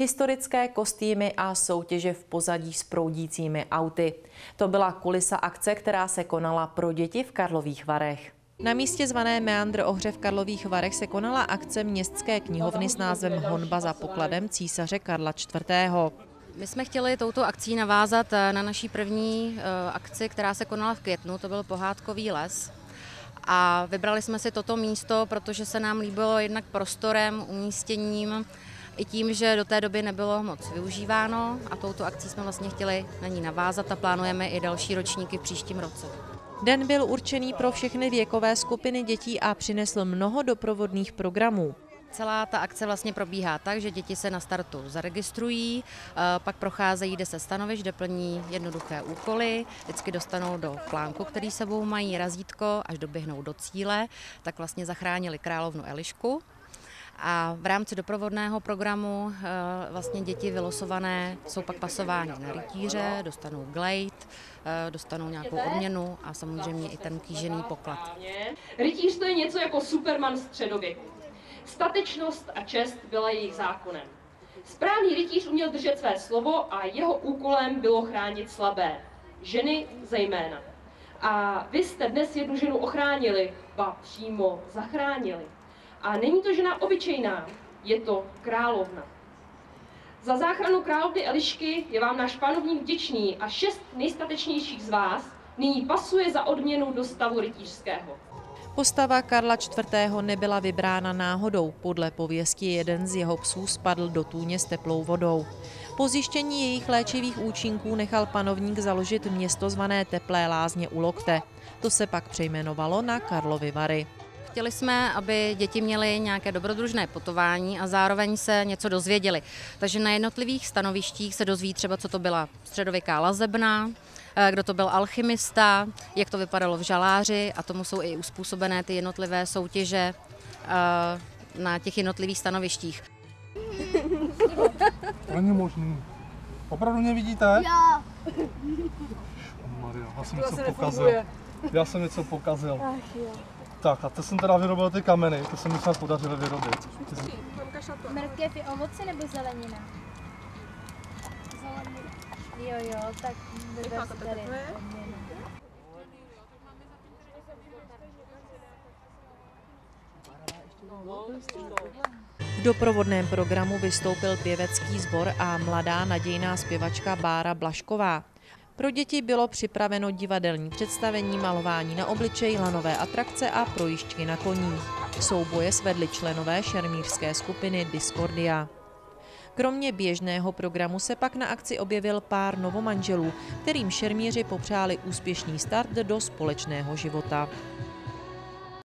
historické kostýmy a soutěže v pozadí s proudícími auty. To byla kulisa akce, která se konala pro děti v Karlových Varech. Na místě zvané Meandr Ohře v Karlových Varech se konala akce městské knihovny s názvem Honba za pokladem císaře Karla IV. My jsme chtěli touto akcí navázat na naší první akci, která se konala v květnu, to byl Pohádkový les. A vybrali jsme si toto místo, protože se nám líbilo jednak prostorem, umístěním, i tím, že do té doby nebylo moc využíváno a touto akcí jsme vlastně chtěli na ní navázat a plánujeme i další ročníky v příštím roce. Den byl určený pro všechny věkové skupiny dětí a přinesl mnoho doprovodných programů. Celá ta akce vlastně probíhá tak, že děti se na startu zaregistrují, pak procházejí 10 stanovišť, kde plní jednoduché úkoly, vždycky dostanou do plánku, který sebou mají razítko, až doběhnou do cíle, tak vlastně zachránili královnu Elišku. A v rámci doprovodného programu vlastně děti vylosované jsou pak pasovány na rytíře, dostanou glejt, dostanou nějakou odměnu a samozřejmě i ten kýžený poklad. Rytíř to je něco jako Superman středověku. Statečnost a čest byla jejich zákonem. Správný rytíř uměl držet své slovo a jeho úkolem bylo chránit slabé, ženy zejména. A vy jste dnes jednu ženu ochránili, ba přímo zachránili. A není to žena obyčejná, je to královna. Za záchranu královny Elišky je vám náš panovník vděčný a 6 nejstatečnějších z vás nyní pasuje za odměnu do stavu rytířského. Postava Karla IV. Nebyla vybrána náhodou. Podle pověsti jeden z jeho psů spadl do tůně s teplou vodou. Po zjištění jejich léčivých účinků nechal panovník založit město zvané Teplé lázně u Lokte. To se pak přejmenovalo na Karlovy Vary. Chtěli jsme, aby děti měly nějaké dobrodružné putování a zároveň se něco dozvěděli. Takže na jednotlivých stanovištích se dozví třeba, co to byla středověká lazebna, kdo to byl alchymista, jak to vypadalo v žaláři a tomu jsou i uspůsobené ty jednotlivé soutěže na těch jednotlivých stanovištích. To není možný. Opravdu mě vidíte? Já. Maria, já jsem něco pokazil. Tak a to jsem teda vyrobil ty kameny, to se mi snad podařilo vyrobit. Mrkev je ovoce nebo zelenina? Zelenina. Jo, tak vyber si tady. V doprovodném programu vystoupil pěvecký sbor a mladá nadějná zpěvačka Bára Blašková. Pro děti bylo připraveno divadelní představení, malování na obličeji, lanové atrakce a projížďky na koních. Souboje svedli členové šermířské skupiny Discordia. Kromě běžného programu se pak na akci objevil pár novomanželů, kterým šermíři popřáli úspěšný start do společného života.